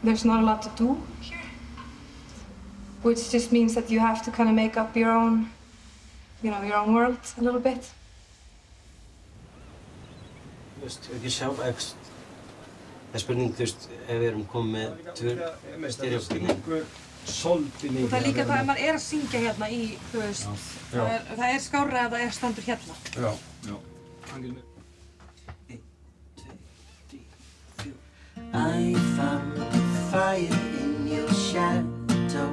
there's not a lot to do here, which just means that you have to kind of make up your own, your own world a little bit. Ekki sjá, það spurning, ef við erum komið með stereóskilning. Og það líka það ef maður að syngja hérna í, það skárra ef það standur hérna. Já. 1, 2, 3, 4. I found a fire in your shadow.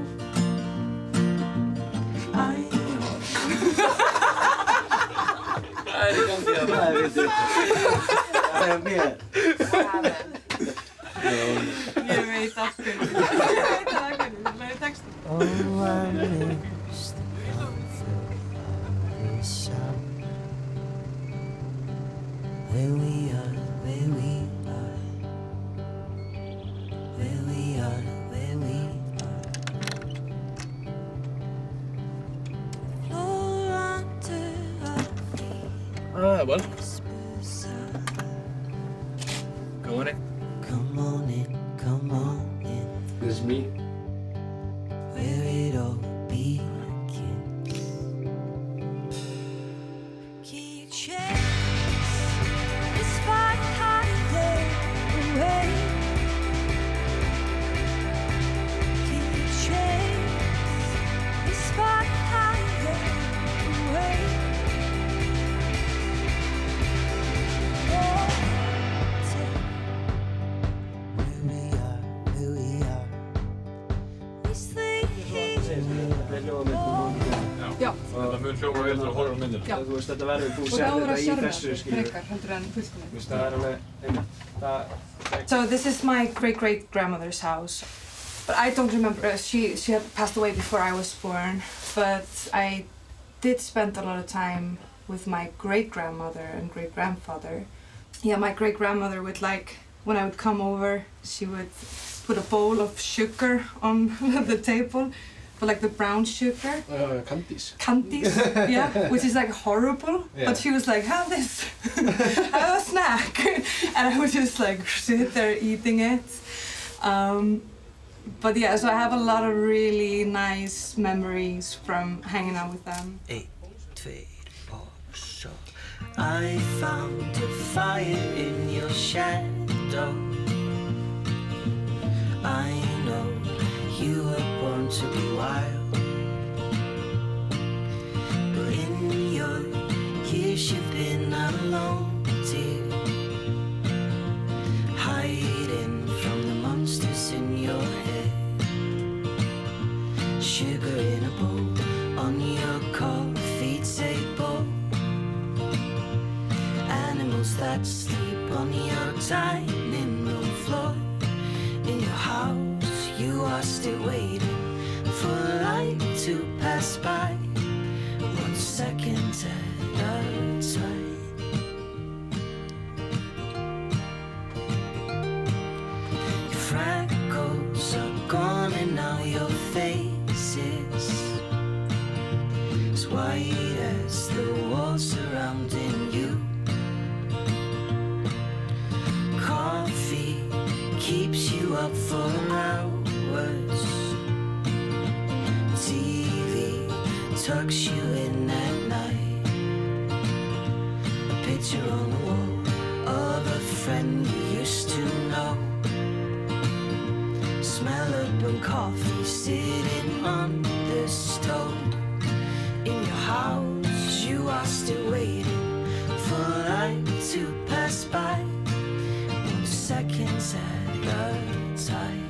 Það í gangi að það veitir. Það mér. Ég veit af hverju. Ég veit af hverju, það textum. Oh, I missed the sound. Where we are, where we are. Where we are, where we are. Floor under our feet. Well. Go on in. Come on in, come on in. This is me. Where it all begins. Can you chase this fire higher away? Can you chase this fire higher away? Oh, take where we are, where we are. We sleep. Já. Þetta mun hljóma vel til að horfa á myndina. Já. Þú veist, þetta verður, þú Og sér það þetta í að þessu, skilju. frekar heldur en fullkomið. Þú veist, það alveg, einmitt. So this is my great-great-grandmother's house. But I don't remember, she had passed away before I was born. But I did spend a lot of time with my great-grandmother and great-grandfather. Yeah, my great-grandmother would when I would come over, she would put a bowl of sugar on the table. But the brown sugar. Candies. Candies, yeah, which is horrible. Yeah. But she was like, have this, have a snack. And I would just sit there eating it. But yeah, so I have a lot of really nice memories from hanging out with them. 1, 2, 4, so I found a fire in your shadow. I know you were born to be wild, but in your years you've been alone, dear, hiding from the monsters in your head. Sugar in a bowl on your coffee table, animals that sleep on your dining room floor. In your house you are still waiting for light to pass by, 1 second at a time. Your freckles are gone and now your face is as white as the walls surrounding you. Coffee keeps you up for hours. TV tucks you in at night. A picture on the wall of a friend you used to know. Smell of burnt coffee sitting on the stove. In your house you are still waiting for light to pass by, 1 second at a time.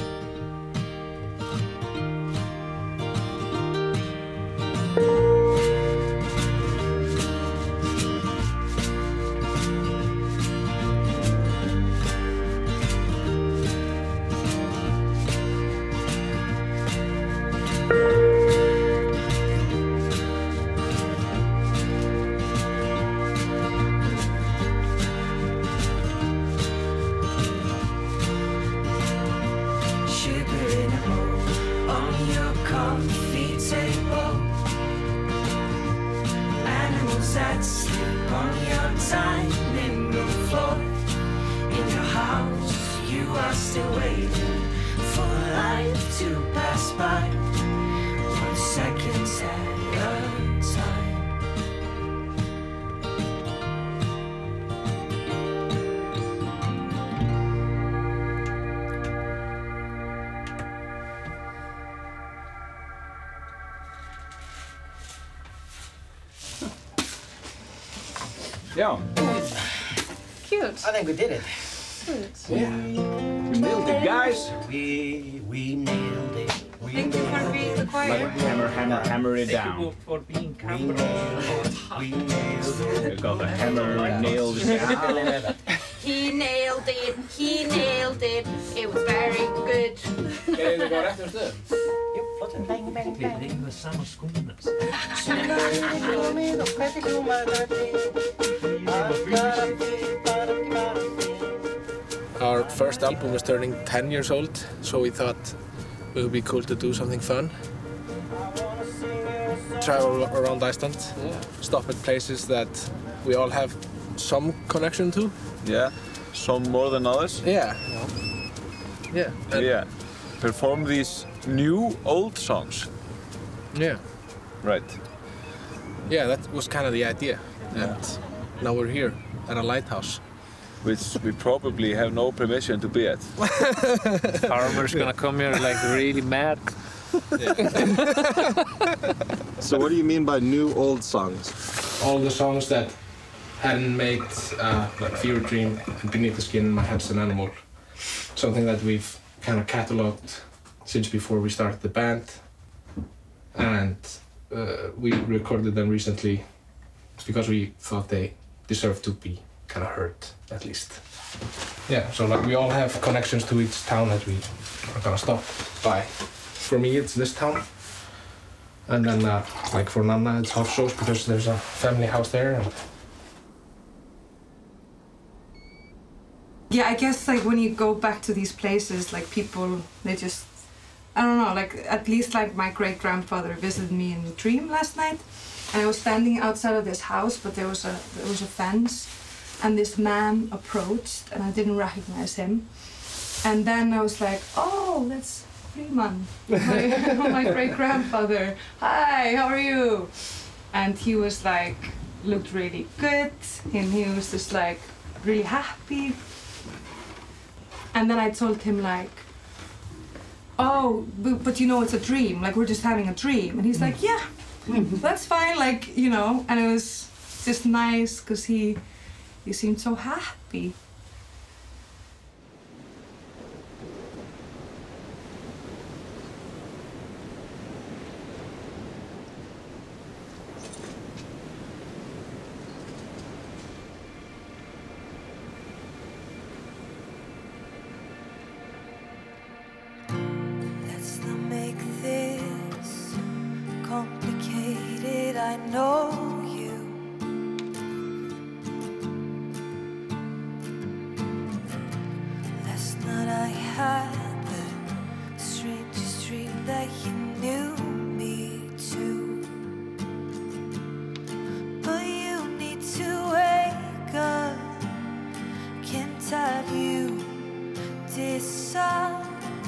That sleep on your dining room floor. In your house, you are still waiting for life to pass by, 1 second at a time. Yeah. Cute. I think we did it. Yeah. We nailed it, guys. We nailed it. Thank you for being the choir. Hammer it down. For being We nailed it. We got the hammer nailed it down. He nailed it. He nailed it. It was very good. Er þið bara rétt stöðum? Jú, flott. Bang, bang, Við bang. eigum það sama skóna. Our first album was turning 10 years old, so we thought it would be cool to do something fun. Travel around Iceland, stop at places that we all have some connection to. Yeah, some more than others. Yeah. Yeah. And Yeah, perform these new old songs. yeah. Right. Yeah, that was kind of the idea. And now we're here at a lighthouse. Which we probably have no permission to be at. Farmer's gonna come here like really mad. So what do you mean by new old songs? All the songs that hadn't made, like Fever Dream and Beneath the Skin, My Head's an Animal. Something that we've kind of catalogued since before we started the band. And we recorded them recently because we thought they deserved to be kind of heard, at least. Yeah, so like we all have connections to each town that we are gonna stop by. For me, it's this town. And then, like for Nanna, it's Hofsós because there's a family house there. And Yeah, I guess like when you go back to these places, like people, they just, I don't know, like at least like my great-grandfather visited me in a dream last night, and I was standing outside of this house, but there was a fence, and this man approached, and I didn't recognize him, and then I was like, oh, that's Frímann, my great-grandfather. Hi, how are you? And he was like, looked really good, and he was just like really happy. And then I told him like, oh, but you know it's a dream, like we're just having a dream. And he's like, yeah, that's fine, like, you know. And it was just nice because he seemed so happy. Let's not make this complicated. I know you. Last night I had the strangest dream that you knew me too. But you need to wake up. Can't have you disappear.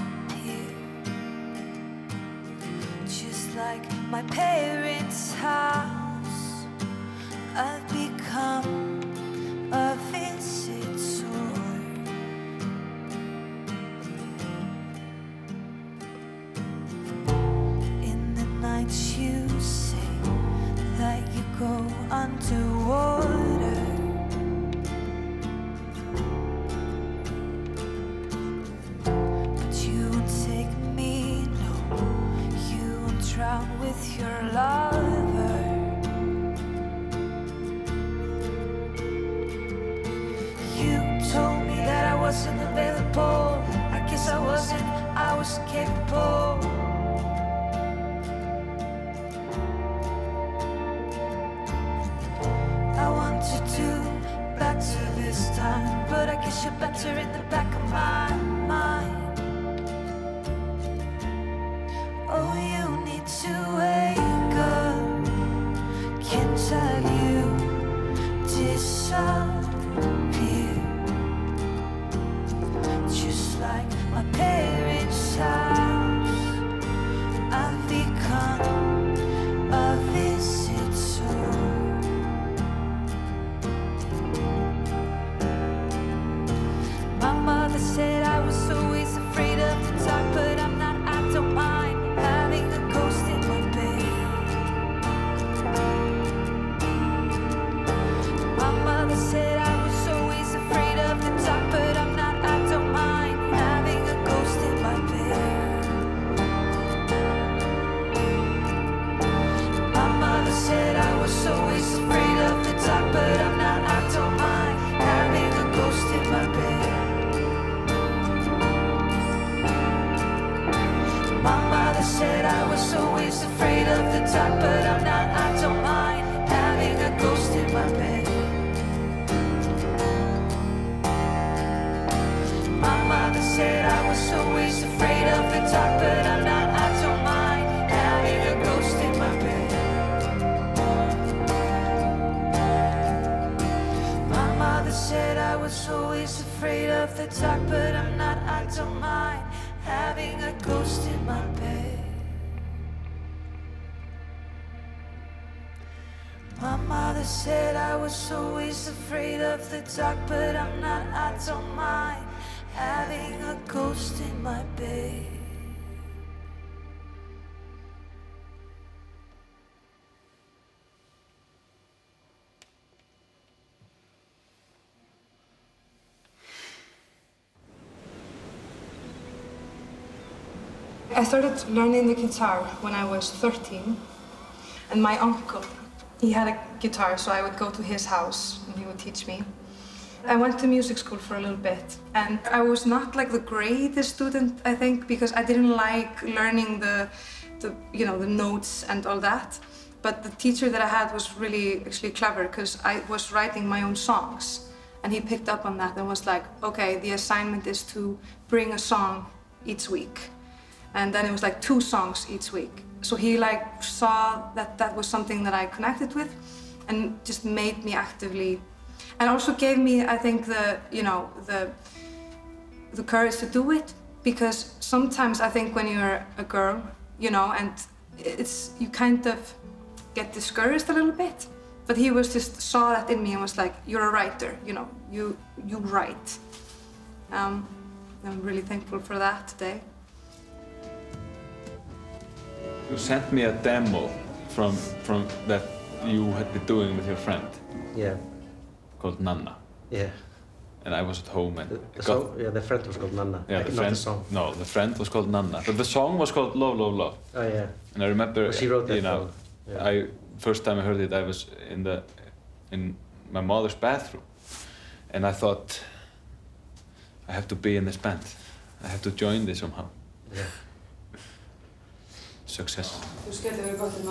Just like my parents' house, I've become a visitor. In the nights you say that you go underwater. But you won't take me, no. You won't drown with your lover. You told me that I wasn't available. I guess I wasn't, I was capable. I want to do better this time, but I guess you're better in the back of my mind. Oh, you need to wake up. Can't have you disappear. Just like my parents' house. always afraid of the dark, but I'm not, I don't mind having a ghost in my bed. My mother said I was always afraid of the dark, but I'm not, I don't mind having a ghost in my bed. My mother said I was always afraid of the dark, but I'm not, I don't mind having a ghost in my bed. I started learning the guitar when I was 13, and my uncle, he had a guitar, so I would go to his house and he would teach me. I went to music school for a little bit, and I was not like the greatest student, I think, because I didn't like learning the notes and all that. But the teacher that I had was really actually clever, because I was writing my own songs, and he picked up on that and was like, okay, the assignment is to bring a song each week. And then it was like 2 songs each week. So he like saw that that was something that I connected with, and just made me actively, and also gave me, I think, the courage to do it. Because sometimes I think when you're a girl, and you kind of get discouraged a little bit. But he was just saw that in me and was like, you're a writer, you write. I'm really thankful for that today. You sent me a demo from that you had been doing with your friend. Yeah. Called Nanna. Yeah. And I was at home and the friend was called Nanna. Yeah, not the song. No, the friend was called Nanna, but the song was called Love, Love, Love. Oh yeah. And I remember, well, she wrote that song. Yeah. First time I heard it, I was in my mother's bathroom, and I thought, I have to be in this band. I have to join this somehow. Yeah. Success. Þú getur verið gott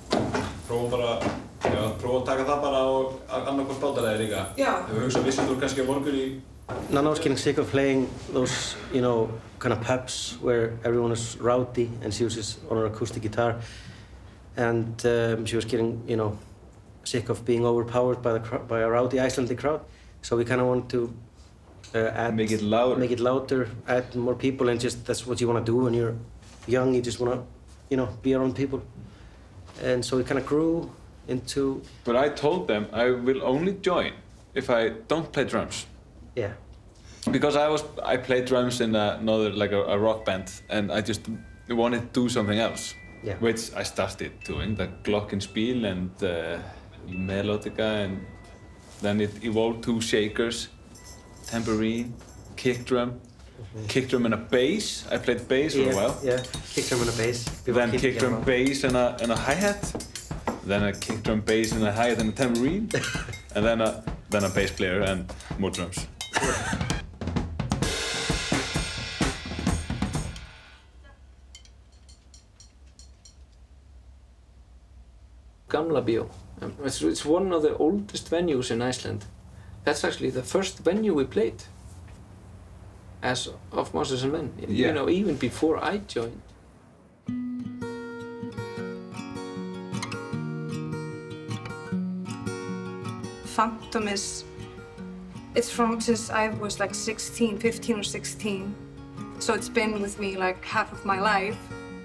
Prófa að taka það bara á annarkvort bátalegir líka. Já. Hefur hugsað vissindur kannski á morgun í... Nanna was getting sick of playing those, kind of pubs where everyone is rowdy, and she was just on her acoustic guitar. And she was getting, sick of being overpowered by a rowdy Icelandic crowd. So we kind of wanted to make it louder, add more people, and just that's what you want to do when you're young. You just want to, be around people. And so it kind of grew into... But I told them I will only join if I don't play drums. Yeah. Because I played drums in another, like a rock band, and I just wanted to do something else. Yeah. Which I started doing, the glockenspiel and melodica, and then it evolved to shakers, tambourine, kick drum. Kick drum and a bass. I played bass for a while. Yeah, kick drum and a bass. Then kick drum, bass and a hi-hat. Then a kick drum, bass and a hi-hat and a tambourine. And then a bass player and more drums. Gamla Bíó. It's one of the oldest venues in Iceland. That's actually the first venue we played as of Monsters and Men. Yeah. Even before I joined. Phantom it's from since I was like 15 or 16. So it's been with me like half of my life.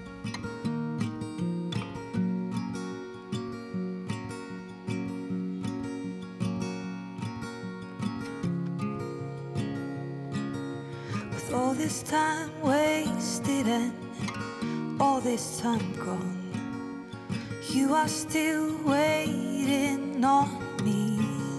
With all this time wasted and all this time gone, you are still waiting on me.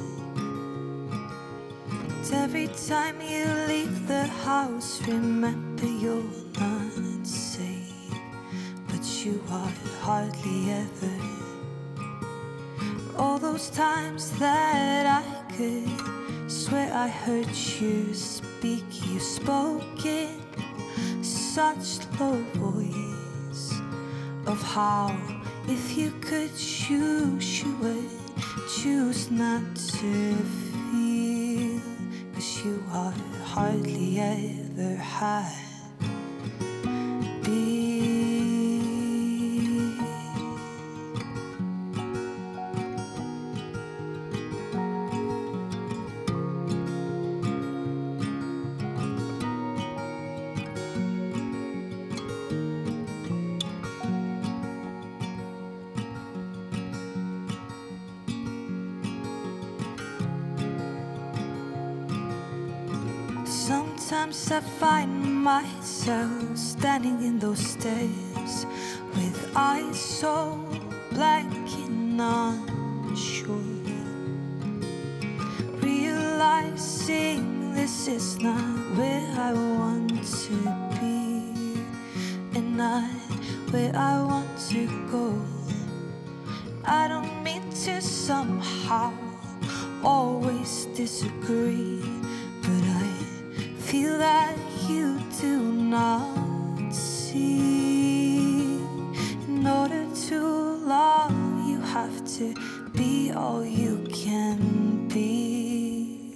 And every time you leave the house, remember you're not safe, but you are hardly ever. All those times that I could swear I heard you speak, you spoke in such low voice of how if you could choose, you would choose not to feel, 'cause you are hardly ever had Sometimes I find myself standing in those stairs with eyes so blank and unsure, realizing this is not where I want to be and not where I want to go. I don't mean to somehow always disagree, but I feel that you do not see. In order to love, you have to be all you can be,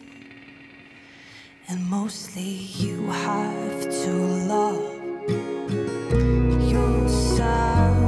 and mostly you have to love yourself.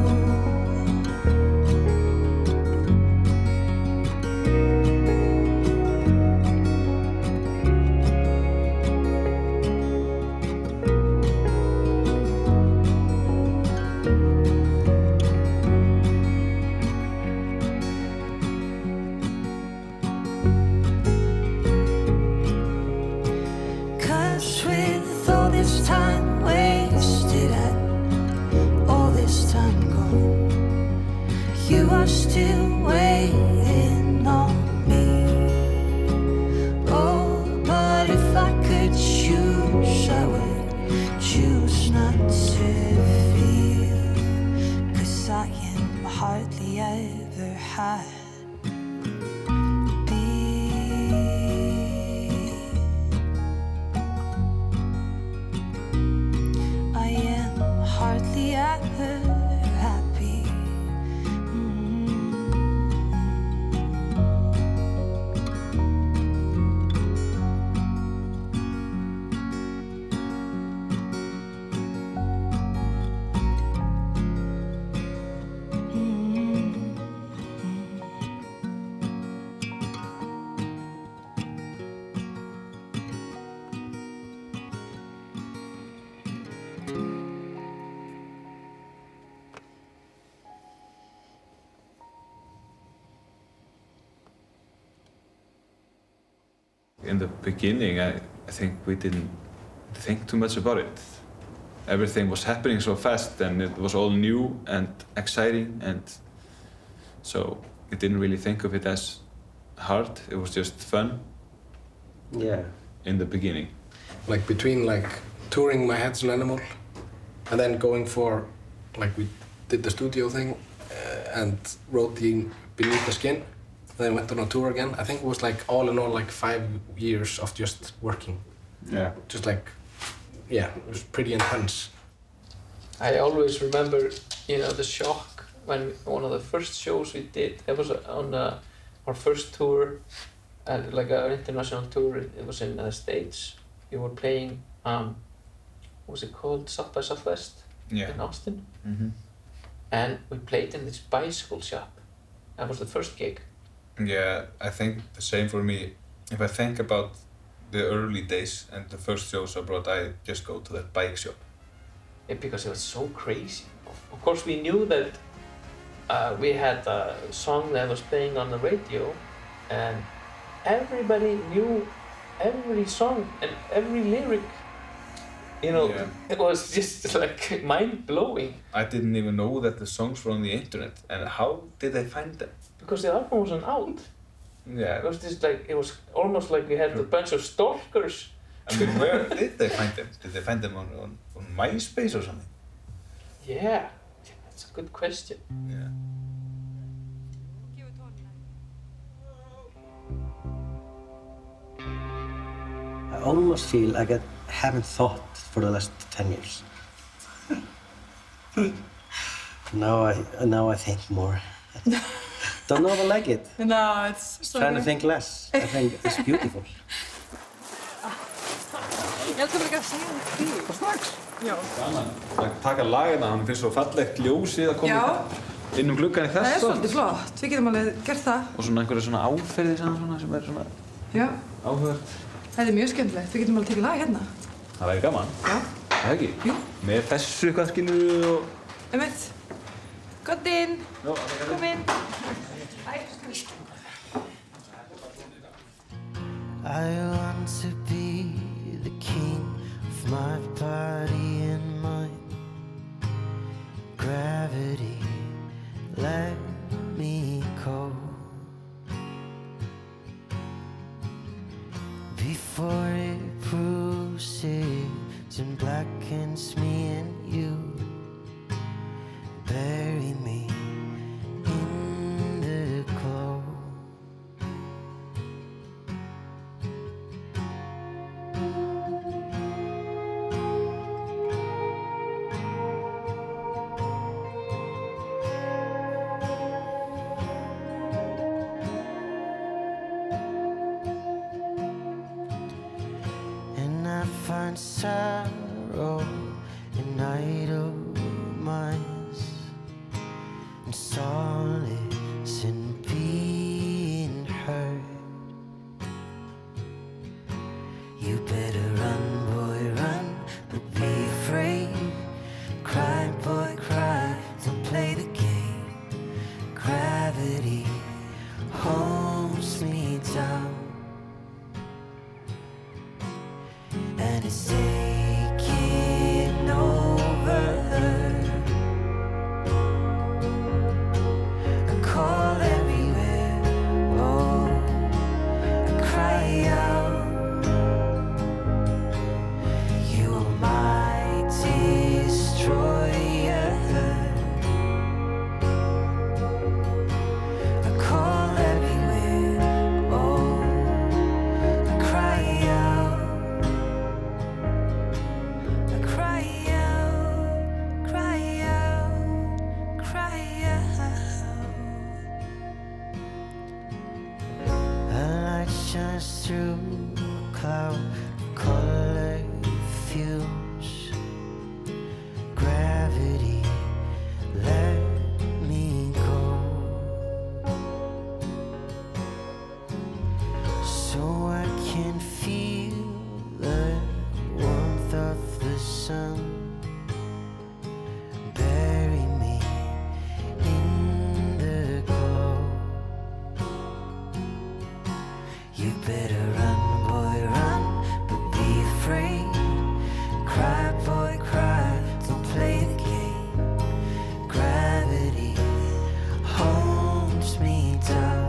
'Cause with all this time wasted and all this time gone, you are still waiting on me. Oh, but if I could choose, I would choose not to feel, 'cause I am hardly ever had. Hardly ever happy. In the beginning, I think we didn't think too much about it. Everything was happening so fast and it was all new and exciting, and so we didn't really think of it as hard. It was just fun. Yeah. In the beginning. Like between like touring My Head's an Animal and then going for, like we did the studio thing and wrote the Beneath the Skin, then went on a tour again. I think it was like all in all like 5 years of just working. Yeah. Just like, yeah, it was pretty intense. I always remember, you know, the shock when one of the first shows we did, it was on our first tour, like our international tour, it was in the States. We were playing, what was it called? South by Southwest in Austin. Mm-hmm. And we played in this bicycle shop. That was the first gig. Yeah, I think the same for me. If I think about the early days and the first shows abroad, I just go to that bike shop. Yeah, because it was so crazy. Of course, we knew that we had a song that was playing on the radio, and everybody knew every song and every lyric. You know, It was just like mind-blowing. I didn't even know that the songs were on the internet. And how did they find them? Because the album wasn't out. Yeah. It was just like, it was almost like we had a bunch of stalkers. I mean, where did they find them? Did they find them on MySpace or something? Yeah, that's a good question. Yeah. I almost feel like I haven't thought for the last 10 years. Now I think more. Don't know if I like it. No, it's so Trying to good. think less. I think it's beautiful. Ég ætla líka að segja það fyrir. Og strax? Já. Gaman. Að taka lagina, hann finnst svo fallegt ljósið að koma inn gluggan í Það er þess svolítið flott. Við getum alveg gert það. Og svona einhverja svona áferði sem er svona Já. áhugavert. Þetta er mjög skemmtilegt. Við getum alveg tekið lag hérna. Það væri gaman. Já. Það ekki? Jú. Með þessu eitthvað skilur og... Einmitt. Gott inn. Kom inn. I want to be before it proceeds and blackens me and you. Bury me in the glow. And I find sorrow in idle minds, and solace in being heard. You better run, boy, run, but be afraid. Cry, boy, cry, don't play the game. Gravity holds me down, and it's taking over. I call everywhere, oh, I cry out. You are my destroyer. I call everywhere, oh, I cry out. I cry out, cry out, cry out. A light shines through a cloud of color fumes. Gravity, let me go, so I can feel the warmth of the sun. Bury me in the glow. You better run, boy, run, but be afraid. Cry, boy, cry, don't play the game. Gravity holds me down,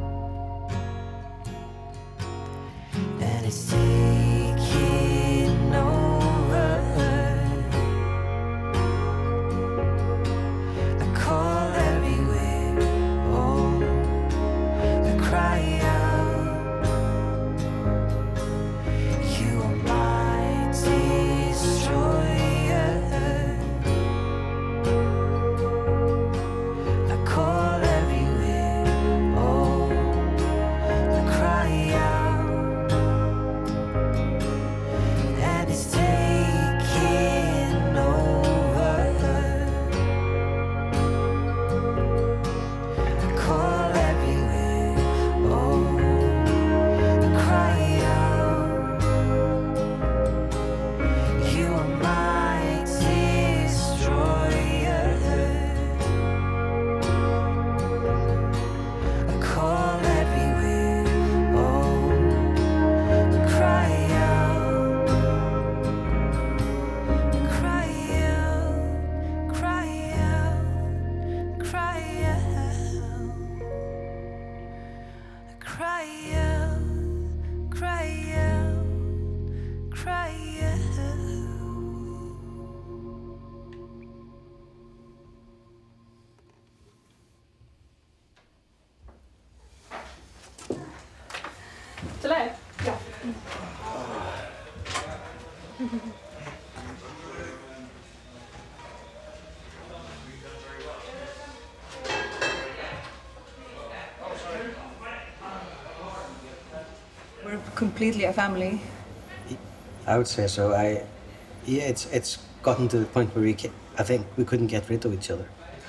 and it's taking over. I call everywhere, oh, I cry out. You are my destroyer. I call everywhere, oh, I cry out, and it's taking over. I call everywhere, oh, I cry out. You are my destroyer. I call everywhere, oh, I cry out. Cry out, cry out, cry out. Cry out, cry out, cry out. Til lei? Ja. We're completely a family. I would say so. Yeah, it's gotten to the point where I think we couldn't get rid of each other.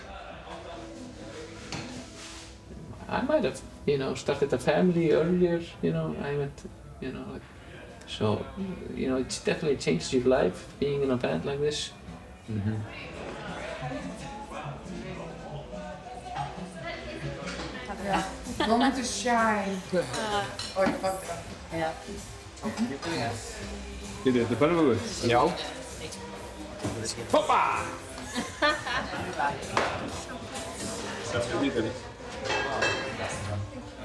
I might have, started a family earlier, I went, so, it's definitely changed your life being in a band like this. Mm-hmm. Moment to shine. Ja. Dit er pannenkoeken? Ja. Hoppa!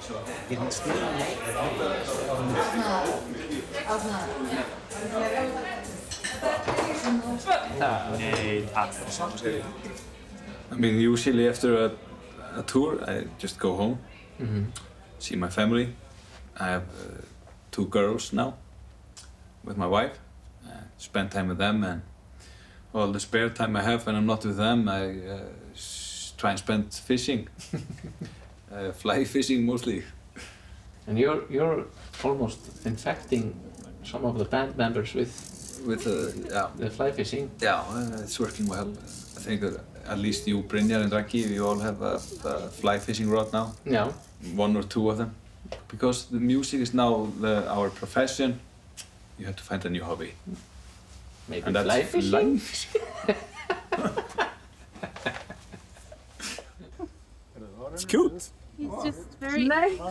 I mean, usually after a tour, I just go home, see my family. I have 2 girls now with my wife. Spend time with them, and all the spare time I have when I'm not with them, I try and spend fishing, fly fishing mostly. And you're almost infecting some of the band members with the fly fishing. Yeah, it's working well. I think that at least you, Brynjar and Raggi, you all have a fly fishing rod now. Yeah. 1 or 2 of them. Because the music is now our profession, you have to find a new hobby. Maybe and that's fly fishing? It's cute. He's just very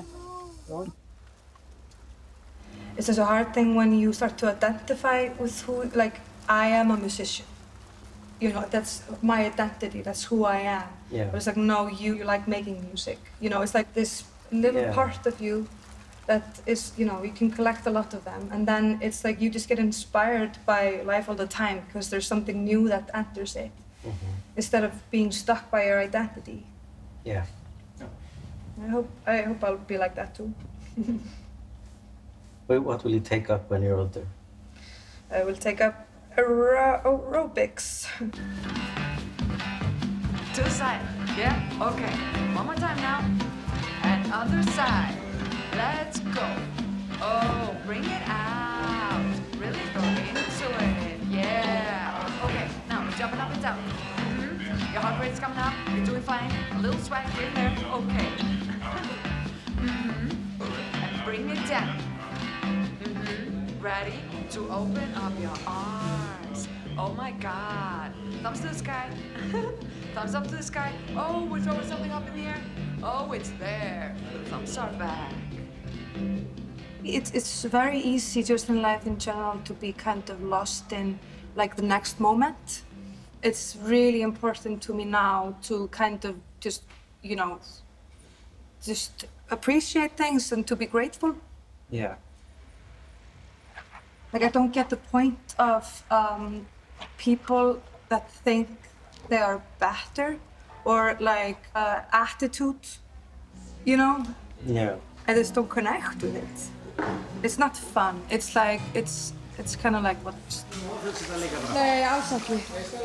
It's just a hard thing when you start to identify with who, like, I am a musician. You know, that's my identity, that's who I am. Yeah. But it's like, no, you like making music. You know, it's like this little part of you that is, you know, you can collect a lot of them. And then it's like you just get inspired by life all the time because there's something new that enters it. Instead of being stuck by your identity. Yeah. I hope I'll be like that too. What will you take up when you're older? I will take up aerobics. To the side. Yeah? Okay. One more time now. And other side. Let's go. Oh, bring it out. Really go into it. Yeah. Okay, now we're jumping up and down. Your heart rate's coming up. You're doing fine. A little swag here and there. Okay. And bring it down. Ready to open up your arms. Oh my God. Thumbs to the sky. Thumbs up to the sky. Oh, we're throwing something up in the air. Oh, it's there. The thumbs are back. It's very easy just in life in general to be kind of lost in like the next moment. It's really important to me now to kind of just, you know, just appreciate things and to be grateful. Yeah. Like, I don't get the point of people that think they are better or like attitude, you know? Yeah. I just don't connect with it. It's not fun. It's like, it's kind of like what... Nei, alls ekki.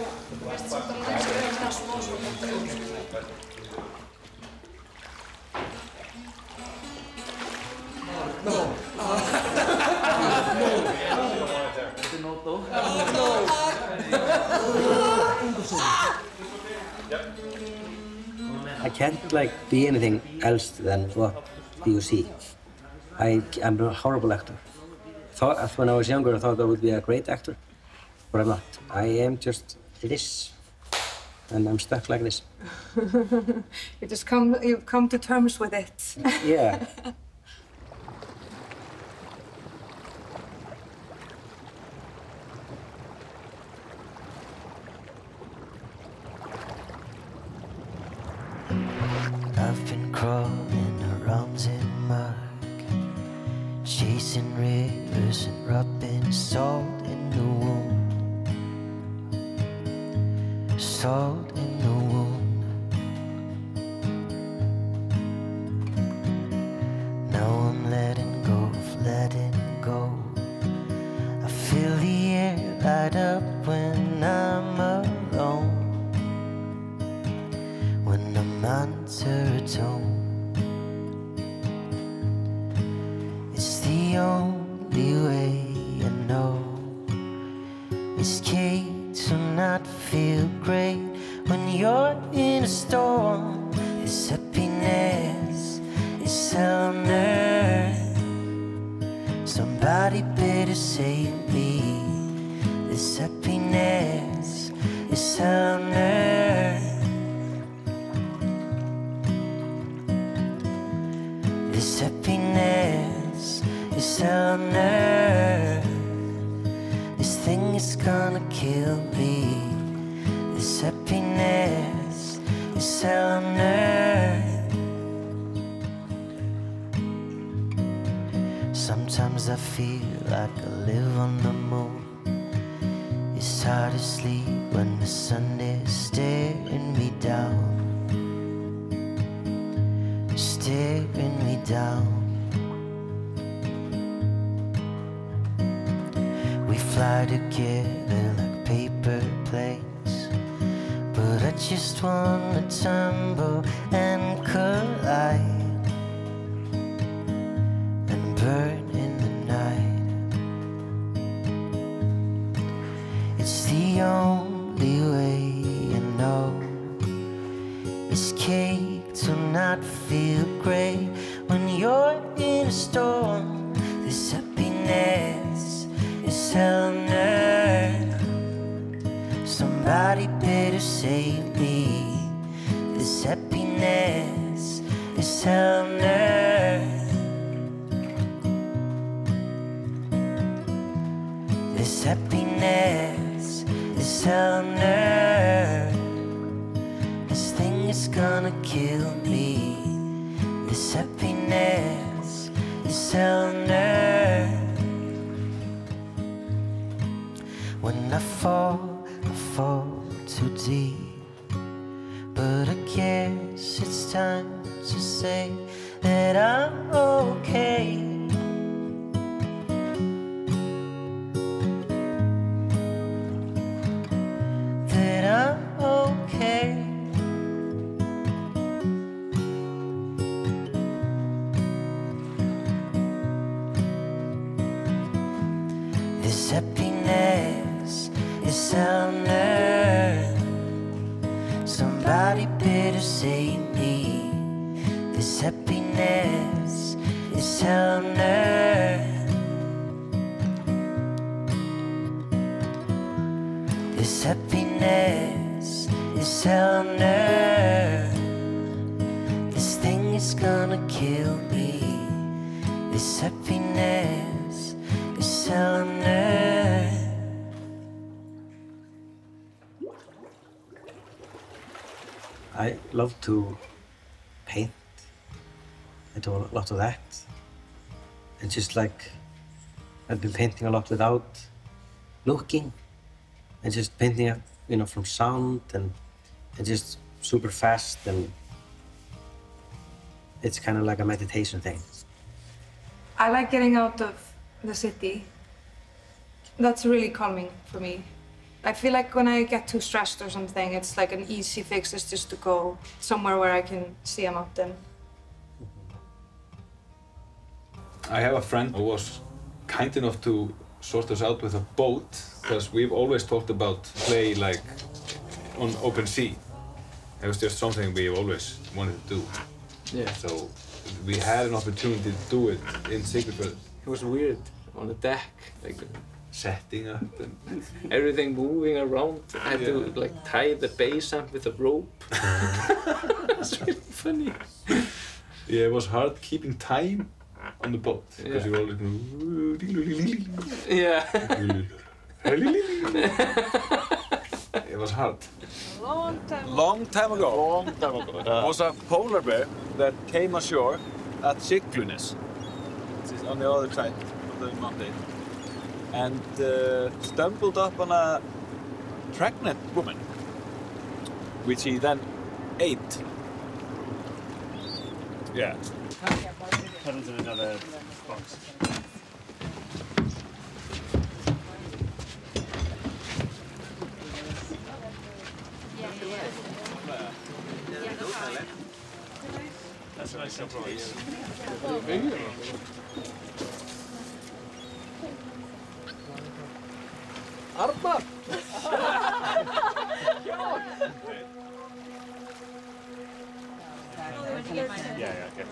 I can't like be anything else than what you see. I'm a horrible actor. When I was younger, I thought I would be a great actor, but I'm not. I am just this, and I'm stuck like this. You've come to terms with it. Yeah. I've been crawling around in mud, chasing rivers and rubbing salt in the wound, salt in the wound. Now I'm letting go of letting go. I feel the air light up when I'm alone, when I'm undertone. It's the only way I know. It's key to not feel great when you're in a storm. This happiness is hell on earth. Somebody better save me. This happiness is hell on earth. This happiness is hell on earth. This thing is gonna kill me. This happiness is hell on earth. Sometimes I feel like I live on the moon. It's hard to sleep when the sun is staring me down. Staring me down. We fly together like paper planes, but I just wanna tumble and collide and burn in the night. It's the only way you know. It's cake to not feel great when you're in a storm. This happiness is hell on earth. Somebody better save me. This happiness is hell on earth. This happiness is hell on earth. This thing is gonna kill me. This happiness is hell on earth. When I fall too deep. But I guess it's time to say that I'm okay. That I'm okay. This happiness is hell on earth. Somebody better save me. This happiness is hell on earth. This happiness is hell on earth. This thing is gonna kill me. This happiness is hell on earth. I love to paint. I do a lot of that. And just like, I've been painting a lot without looking. And just painting, you know, from sound and just super fast. And it's kind of like a meditation thing. I like getting out of the city. That's really calming for me. I feel like when I get too stressed or something, it's like an easy fix is just to go somewhere where I can see a mountain. I have a friend who was kind enough to sort us out with a boat, because we've always talked about play like on open sea. It was just something we always wanted to do. Yeah. So we had an opportunity to do it in Siglufjörður. It was weird on the deck, like setting up and everything moving around. I had to like tie the bass amp with a rope. It's really funny. Yeah, it was hard keeping time on the boat because you were always going. Yeah. It was hard. Long time ago. Was a polar bear that came ashore at Siglunes, which is on the other side of the mountain, and stumbled up on a pregnant woman, which he then ate. Yeah. Put into another box. That's a nice surprise. Armar! Yeah, okay.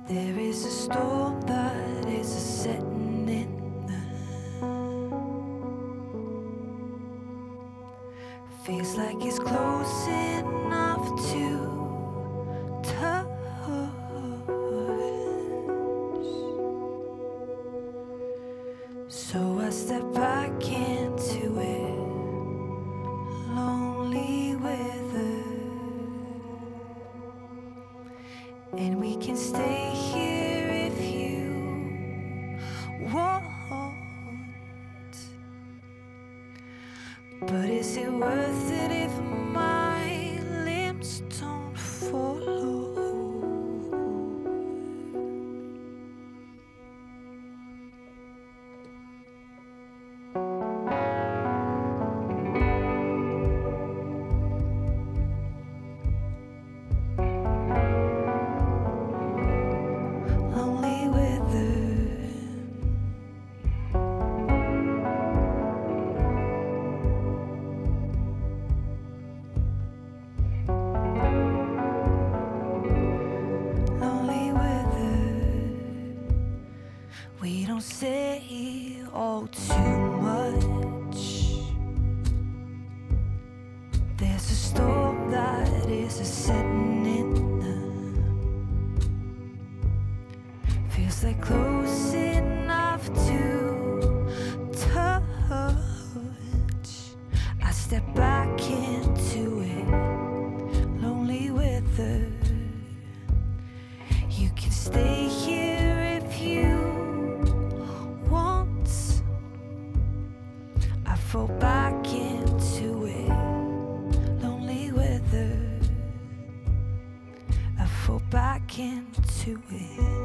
There is a storm that is setting in the feels like it's close enough to touch. So I step back into it, lonely weather, and we can stay here if you want. But is it worth it if my limbs don't follow? Lonely weather. Lonely weather. We don't say all too much. There's a storm that is setting in. Feels like close enough to touch. I step back into it, lonely weather. You can stay here if you want. I fall back into it, lonely weather. I fall back into it.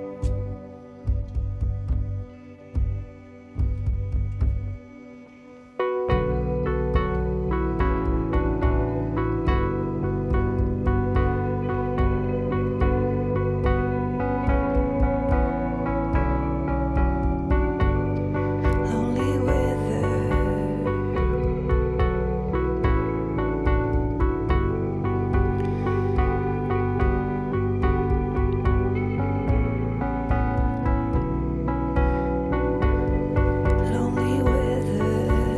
Lonely weather. Lonely weather.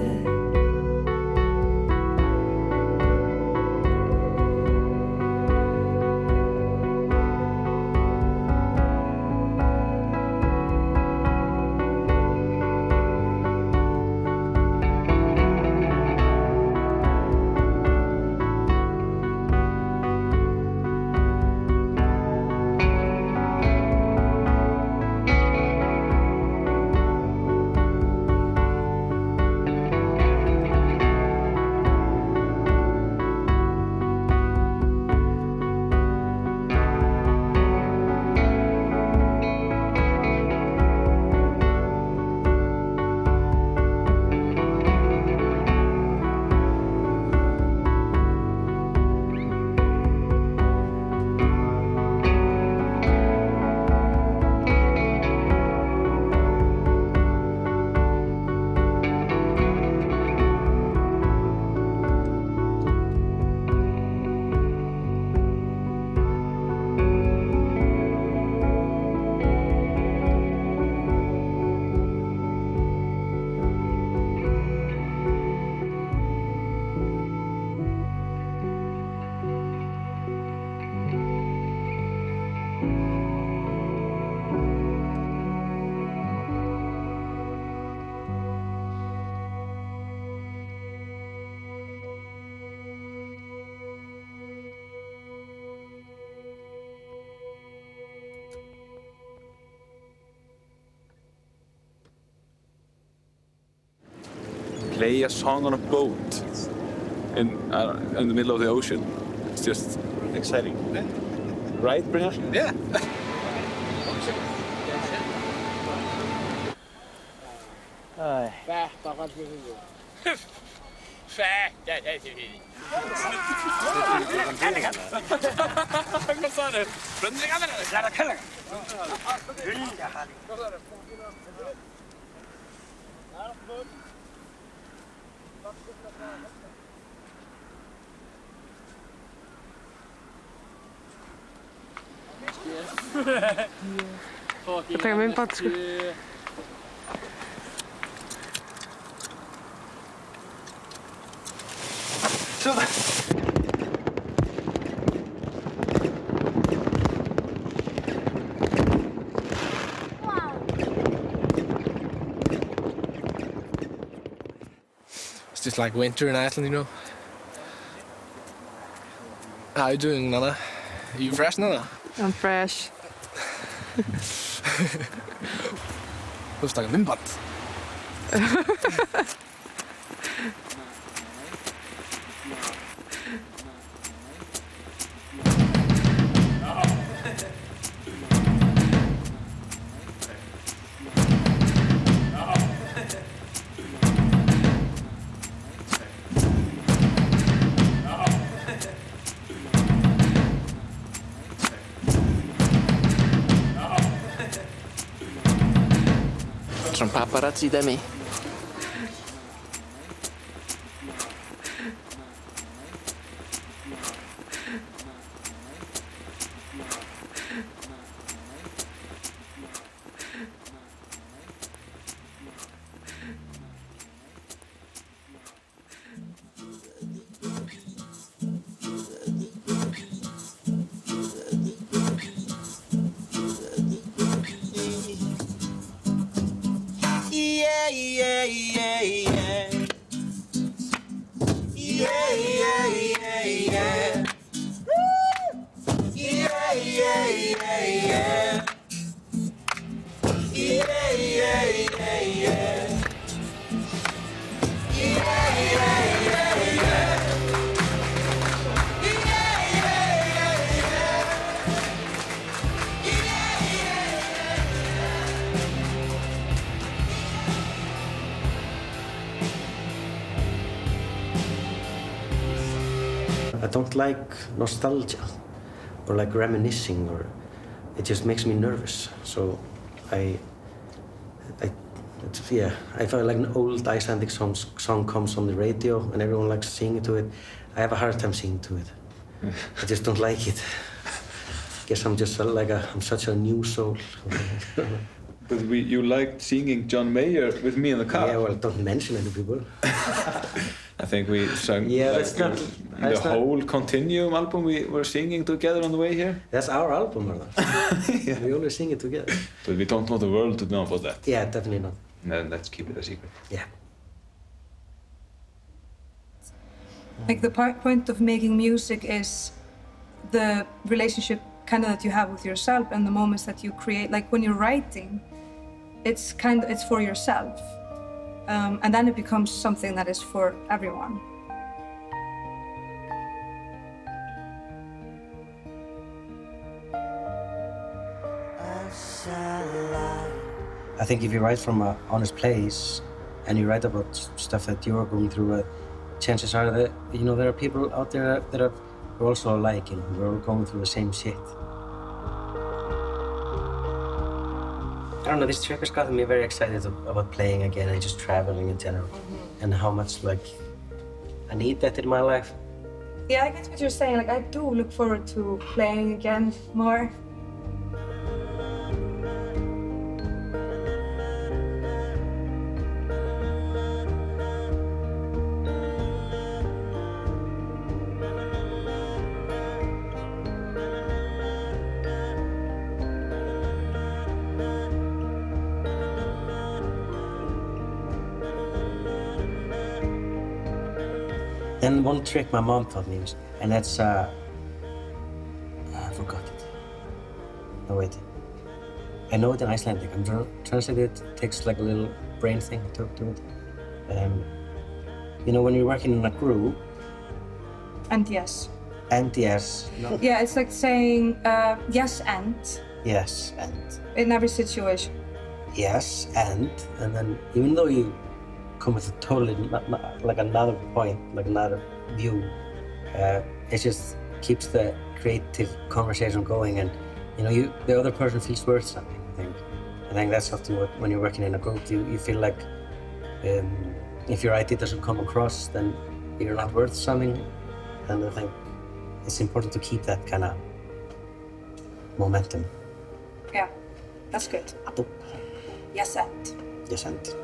Play a song on a boat in the middle of the ocean. It's just exciting. Right, Brynjar? Yeah. Taka myndband sko. It's just like winter in Iceland, you know. How are you doing, Nana? Are you fresh, Nana? I'm fresh. Þú veist taka myndband. Some paparazzi demi. Yeah, yeah, yeah, yeah. Yeah, yeah, yeah, yeah. Woo! Yeah, yeah, yeah, yeah. Yeah, yeah, yeah, yeah. Yeah, yeah, yeah, yeah. I don't like nostalgia or like reminiscing, or it just makes me nervous. So I feel like an old Icelandic song comes on the radio and everyone likes singing to it. I have a hard time singing to it. I just don't like it. Guess I'm just I'm such a new soul. But you liked singing John Mayer with me in the car. Yeah, well, don't mention any people. I think we sang the whole Continuum album we were singing together on the way here. That's our album, Arnar. Yeah. We always sing it together. But we don't want the world to know about that. Yeah, definitely not. Then let's keep it a secret. Yeah. Like the point of making music is the relationship kind of that you have with yourself and the moments that you create. Like when you're writing, it's for yourself. And then it becomes something that is for everyone. I think if you write from an honest place and you write about stuff that you're going through, chances are that there are people out there that are also alike, we're all going through the same shit. I don't know, this trip has gotten me very excited about playing again and just traveling in general. And how much, I need that in my life. Yeah, I get what you're saying. I do look forward to playing again more. And one trick my mom taught me was, and that's, I forgot it. No, wait. I know it in Icelandic. I'm trying to translate it. It takes a little brain thing to it. When you're working in a group. And yes. And yes. No. Yeah, it's like saying yes and. Yes and. In every situation. Yes and then even though you come with a totally another point, another view, it just keeps the creative conversation going, and the other person feels worth something. I think that's often when you're working in a group, you feel like if your idea doesn't come across, then you're not worth something, and I think it's important to keep that kind of momentum. Yeah, that's good. Apple. Yes, and. Yes, and.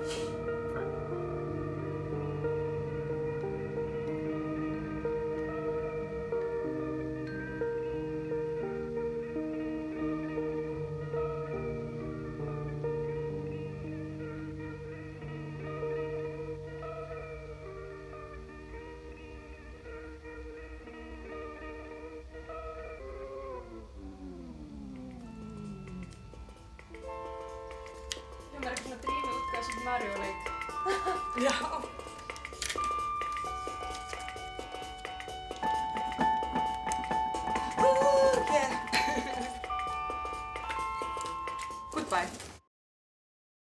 Ymmärrätkö mä Dream-utkaiset Mario-leikki? Joo. Goodbye.